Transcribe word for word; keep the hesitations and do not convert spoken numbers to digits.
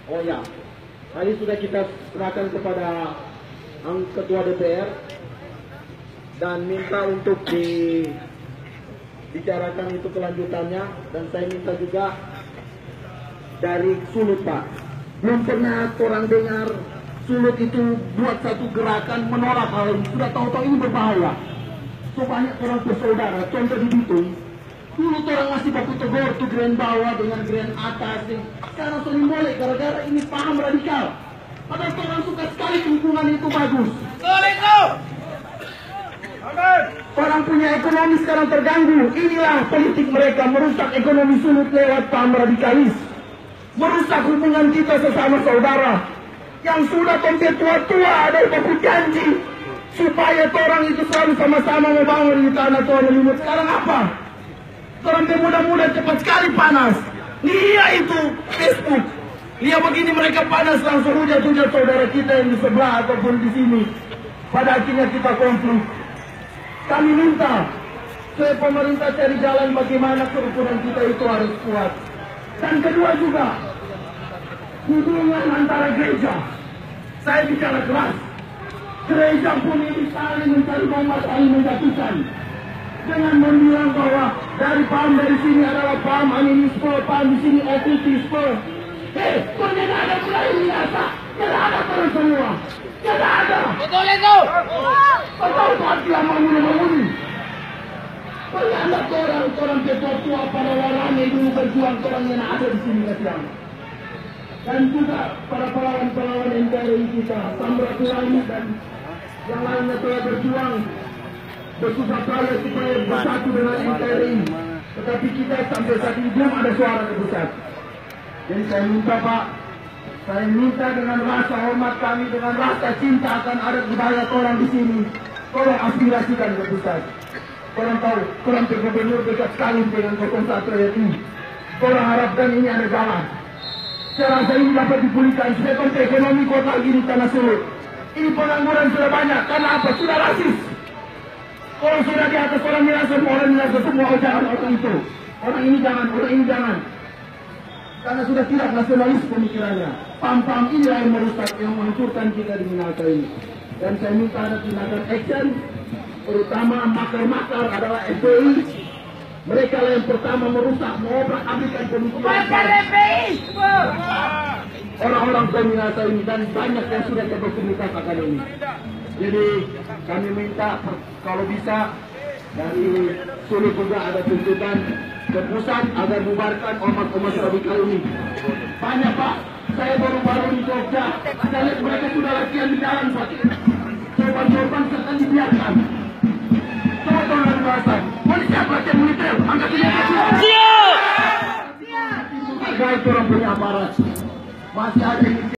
Oh ya, tadi sudah kita serahkan kepada ang Ketua D P R dan minta untuk dibicarakan itu kelanjutannya, dan saya minta juga dari Sulut, Pak. Belum pernah orang dengar Sulut itu buat satu gerakan menolak hal ini. Sudah tahu-tahu ini berbahaya. So banyak orang bersaudara, contoh di Bitung, dulu orang masih baku tegur tuh grand bawah dengan grand atas. Sekarang sering boleh gara-gara ini paham radikal. Padahal orang suka sekali hubungan itu bagus. Orang punya ekonomi sekarang terganggu. Inilah politik mereka, merusak ekonomi Sulut lewat paham radikalis. Merusak hubungan kita sesama saudara. Yang sudah tempat tua-tua ada baku janji supaya orang itu selalu sama-sama membangun di tanah Tuhan Limut. Sekarang apa? Orang muda-muda cepat sekali panas. Lihat itu Facebook. Lihat begini mereka panas langsung hujat-hujat saudara kita yang di sebelah ataupun di sini. Pada akhirnya kita konflik. Kami minta supaya pemerintah cari jalan bagaimana kerukunan kita itu harus kuat. Dan kedua juga, hubungan antara gereja. Saya bicara keras. Gereja pun ini saling mencari bomba, saling menjatuhkan. Dengan membilang bahwa dari paham dari sini adalah paham animisme, paham di sini okultisme. Eh, kok tidak ada mulai biasa? Tidak ada orang semua. Tidak ada. Betul itu. Betul pasti yang mengundi-mengundi. Penyandak orang-orang ketua-tua para warani dulu berjuang orang yang ada di sini kasihan. Dan juga para pahlawan-pahlawan N K R I kita, Samratulangi dan yang lainnya telah berjuang bersusah payah supaya bersatu dengan N K R I. Tetapi kita sampai saat ini belum ada suara ke pusat. Jadi saya minta Pak, saya minta dengan rasa hormat kami, dengan rasa cinta akan adat budaya orang di sini, tolong aspirasikan ke pusat. Orang tahu, orang gubernur dekat sekali dengan nol satu R I. Orang harapkan ini ada jalan. Saya rasa ini dapat dipulihkan supaya konsep ekonomi kota ini tanah Sulut. Ini pengangguran sudah banyak, karena apa? Sudah rasis. Orang sudah di atas orang merasa, orang merasa semua, oh jangan orang itu. Orang ini jangan, orang ini jangan. Karena sudah tidak nasionalis pemikirannya. Paham-paham inilah yang merusak, yang menghancurkan kita di Minahasa ini. Dan saya minta ada tindakan action, terutama makar-makar adalah F P I. Mereka lah yang pertama merusak, mengobrak-abrikan pemikiran orang-orang di Minahasa ini, dan banyak yang sudah terdokumentasi akan ini. Jadi kami minta kalau bisa dari Sulut juga ada tuntutan ke pusat agar bubarkan ormas-ormas radikal ini. Banyak Pak, saya baru-baru di Jogja, saya lihat mereka sudah latihan di jalan Pak. Korban-korban akan dibiarkan. Coba tolong bahasa. Mau siap latihan militer? Angkat ini ke siap. Siap. Siap. Itu orang punya aparat. Masih ada